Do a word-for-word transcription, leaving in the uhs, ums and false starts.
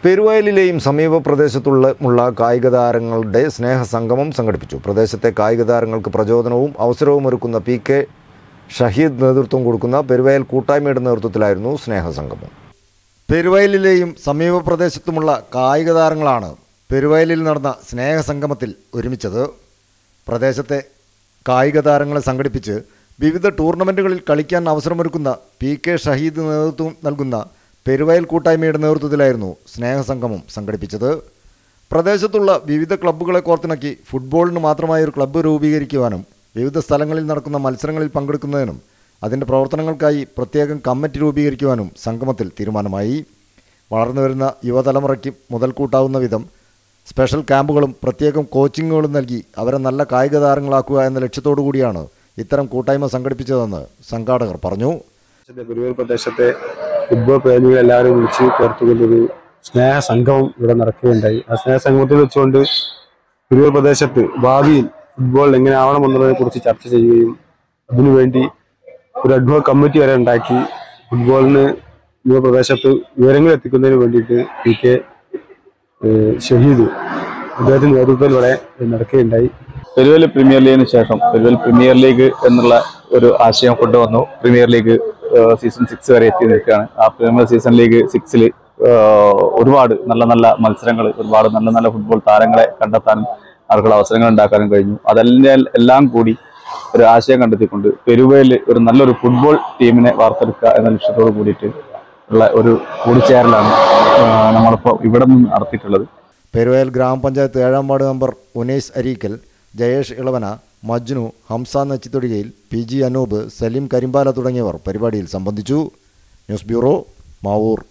പെരുവയലിലെയും സമീപ പ്രദേശത്തുള്ള കായിക താരങ്ങളുടെ സ്നേഹസംഗമം സംഘടിപ്പിച്ചു. പ്രദേശത്തെ കായിക താരങ്ങൾക്ക് പ്രചോദനവും അവസരവും ഒരുക്കുന്ന പി കെ ഷഹീദ് നേതൃത്വം കൊടുക്കുന്ന പെരുവയൽ കൂട്ടായ്മയുടെ നേതൃത്വത്തിലായിരുന്നു സ്നേഹസംഗമം. പെരുവയലിലെയും സമീപ പ്രദേശത്തുമുള്ള കായിക താരങ്ങളാണ് പെരുവയലിൽ നടന്ന സ്നേഹസംഗമത്തിൽ ഒരുമിച്ചത്. പ്രദേശത്തെ കായിക താരങ്ങളെ സംഘടിപ്പിച്ച് വിവിധ ടൂർണമെൻറ്റുകളിൽ കളിക്കാൻ അവസരമൊരുക്കുന്ന പി കെ ഷഹീദ് നേതൃത്വം നൽകുന്ന പെരുവയൽ കൂട്ടായ്മയുടെ നേതൃത്വത്തിലായിരുന്നു സ്നേഹസംഗമം സംഘടിപ്പിച്ചത്. പ്രദേശത്തുള്ള വിവിധ ക്ലബ്ബുകളെ കോർത്തിണക്കി ഫുട്ബോളിന് മാത്രമായ ഒരു ക്ലബ്ബ് രൂപീകരിക്കുവാനും വിവിധ സ്ഥലങ്ങളിൽ നടക്കുന്ന മത്സരങ്ങളിൽ പങ്കെടുക്കുന്നതിനും അതിൻ്റെ പ്രവർത്തനങ്ങൾക്കായി പ്രത്യേകം കമ്മിറ്റി രൂപീകരിക്കുവാനും സംഗമത്തിൽ തീരുമാനമായി. വളർന്നുവരുന്ന യുവതലമുറയ്ക്ക് മുതൽക്കൂട്ടാവുന്ന വിധം സ്പെഷ്യൽ ക്യാമ്പുകളും പ്രത്യേകം കോച്ചിങ്ങുകളും നൽകി അവരെ നല്ല കായിക താരങ്ങളാക്കുക എന്ന ലക്ഷ്യത്തോടു കൂടിയാണ് ഇത്തരം കൂട്ടായ്മ സംഘടിപ്പിച്ചതെന്ന് സംഘാടകർ പറഞ്ഞു. പെരുവയൽ പ്രദേശത്തെ ഫുട്ബോൾ പ്രേമികൾ എല്ലാവരും വിളിച്ച് ചേർത്തുകൊണ്ടൊരു സ്നേഹ സംഗമം ഇവിടെ നടക്കുകയുണ്ടായി. ആ സ്നേഹ സംഗമത്തിൽ വെച്ചുകൊണ്ട് പെരുവയൽ പ്രദേശത്ത് ഭാവിയിൽ ഫുട്ബോൾ എങ്ങനെ ആവണമെന്നുള്ളതിനെ കുറിച്ച് ചർച്ച ചെയ്യുകയും അതിനുവേണ്ടി ഒരു അഡ്വോക് കമ്മിറ്റി വരെ ഉണ്ടാക്കി ഫുട്ബോളിന് യുവ പ്രദേശത്ത് വിവരങ്ങൾ എത്തിക്കുന്നതിന് വേണ്ടിയിട്ട് പി കെ ഷഹീദ് അദ്ദേഹത്തിന്റെ നേതൃത്വത്തിൽ ഇവിടെ നടക്കുകയുണ്ടായി. പെരുവയൽ പ്രീമിയർ ലീഗിന് ശേഷം പെരുവയൽ പ്രീമിയർ ലീഗ് എന്നുള്ള ഒരു ആശയം കൊണ്ടുവന്നു. പ്രീമിയർ ലീഗ് സീസൺ സിക്സ് വരെ എത്തി നിൽക്കുകയാണ്. ആ പ്രീമിയർ സീസൺ ലീഗ് സിക്സിൽ ഒരുപാട് നല്ല നല്ല മത്സരങ്ങൾ, ഒരുപാട് നല്ല നല്ല ഫുട്ബോൾ താരങ്ങളെ കണ്ടെത്താനും അവർക്കുള്ള അവസരങ്ങൾ ഉണ്ടാക്കാനും കഴിഞ്ഞു. അതെല്ലാം എല്ലാം കൂടി ഒരു ആശയം കണ്ടെത്തിക്കൊണ്ട് പെരുവയൽ ഒരു നല്ലൊരു ഫുട്ബോൾ ടീമിനെ വാർത്തെടുക്കുക എന്ന ലക്ഷ്യത്തോട് കൂടിയിട്ട് ഉള്ള ഒരു കൂടിച്ചേരലാണ് നമ്മളിപ്പോൾ ഇവിടെ നിന്ന് നടത്തിയിട്ടുള്ളത്. പെരുവയൽ ഗ്രാമപഞ്ചായത്ത് ഏഴാം ward member Unais Areekal, Jayesh Elavana, Majnu, Hamsa Nachithodikayil, P G Anoop, Saleem Karimpala തുടങ്ങിയവർ പരിപാടിയിൽ സംബന്ധിച്ചു. News bureau, Mavoor.